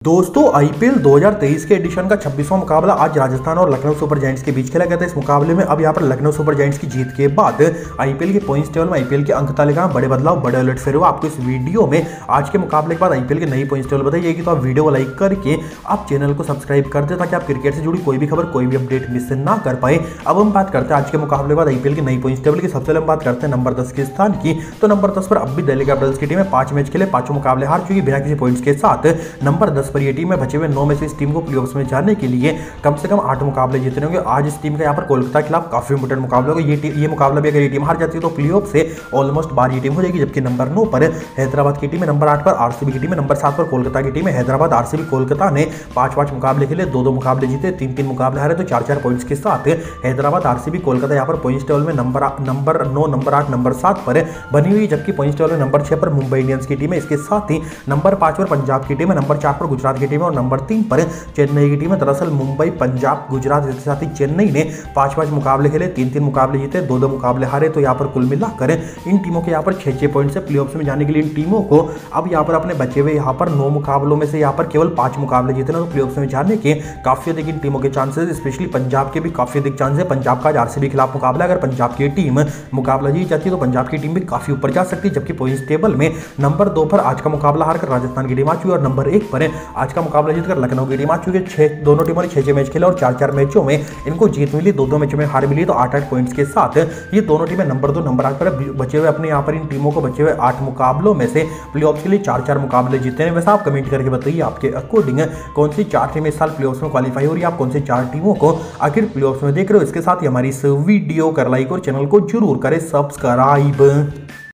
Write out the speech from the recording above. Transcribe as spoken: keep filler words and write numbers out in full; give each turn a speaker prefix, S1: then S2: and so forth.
S1: दोस्तों आईपीएल दो हज़ार तेईस के एडिशन का छब्बीसवां मुकाबला आज राजस्थान और लखनऊ सुपर जायंट्स के बीच खेला गया था। इस मुकाबले में अब यहाँ पर लखनऊ सुपर जायंट्स की जीत के बाद आईपीएल के पॉइंट्स टेबल में आईपीएल के अंक तालिका में बड़े बदलाव बड़े अलर्ट फिर हुआ। आपको इस वीडियो में आज के मुकाबले के बाद आईपीएल के नई पॉइंट्स टेबल बताई जाएगी, तो आप वीडियो को लाइक करके आप चैनल को सब्सक्राइब कर दे ताकि आप क्रिकेट से जुड़ी कोई भी खबर कोई भी अपडेट मिस ना कर पाए। अब हम बात करते हैं आज के मुकाबले के बाद आईपीएल की नई पॉइंट्स टेबल की। सबसे पहले हम बात करते हैं नंबर दस के स्थान की। तो नंबर दस पर अब भी दिल्ली कैपिटल्स की टीम है, पांच मैच खेले पांचों मुकाबले हार चुकी बिना किसी पॉइंट्स के साथ। नंबर दस पर यह टीम है, बचे हुए नौ में से इस टीम को प्लेऑफ्स में जाने के लिए कम से कम आठ मुकाबले जीतने होंगे। आज इस टीम का यहाँ पर कोलकाता के खिलाफ काफी इंपोर्टेंट मुकाबला होगा। ये ये मुकाबला भी अगर ये टीम हार जाती है तो प्लेऑफ से ऑलमोस्ट बाहर ये टीम हो जाएगी। जबकि नंबर नौ पर हैदराबाद की टीम है, नंबर आठ पर आरसीबी की टीम है, नंबर सात पर कोलकाता की टीम है। हैदराबाद आरसीबी कोलकाता ने पांच पांच मुकाबले खेले, दो दो मुकाबले जीते, तीन तीन मुकाबले हारे, तो चार चार पॉइंट्स के साथ हैदराबाद आरसीबी कोलकाता यहाँ पर पॉइंट्स टेबल में नंबर नंबर नौ नंबर आठ नंबर सात पर बनी हुई। जबकि पॉइंट्स टेबल में नंबर छह पर मुंबई इंडियंस की टीम है, इसके साथ ही नंबर पांच पर पंजाब की टीम है, नंबर चार पर गुजरात की टीम है और नंबर तीन पर चेन्नई की टीम है। दरअसल मुंबई, पंजाब, गुजरात इसके साथ ही चेन्नई ने पांच पांच मुकाबले खेले, तीन तीन मुकाबले जीते, दो दो मुकाबले हारे, तो यहाँ पर कुल मिलाकर इन टीमों के यहाँ पर छह छह पॉइंट से प्लेऑफ्स में जाने के लिए इन टीमों को अब यहाँ पर अपने बचे हुए यहाँ पर नौ मुकाबलों में से यहाँ पर केवल पांच मुकाबले जीतने, तो प्लेऑफ्स में जाने के काफी अधिक इन टीमों के चांसेस, स्पेशली पंजाब के भी काफी अधिक चांस है। पंजाब का आज आरसीबी के खिलाफ मुकाबला, अगर पंजाब की टीम मुकाबला जीत जाती है तो पंजाब की टीम भी काफी ऊपर जा सकती है। जबकि पॉइंट्स टेबल में नंबर दो पर आज का मुकाबला हारकर राजस्थान की टीम आ चुकी है और नंबर एक पर आज का मुकाबला जीतकर लखनऊ की टीम आ चुकी है। छह दोनों टीमों ने छह छह मैच खेला और चार चार मैचों में इनको जीत मिली, दो दो मैचों में हार मिली, तो आठ आठ पॉइंट्स के साथ ये दोनों टीमें नंबर दो नंबर आठ पर बचे हुए अपने यहाँ पर इन टीमों को बचे हुए आठ मुकाबलों में से प्लेऑफ्स के लिए चार चार मुकाबले जीते हैं। वैसे आप कमेंट करके बताइए आपके अकॉर्डिंग कौन सी चार टीमें इस साल प्लेऑफ्स में क्वालिफाई हो रही है, आप कौन सी चार टीमों को आखिर प्लेऑफ्स में देख रहे हो। इसके साथ ही हमारी इस वीडियो कर लाइक और चैनल को जरूर करें सब्सक्राइब।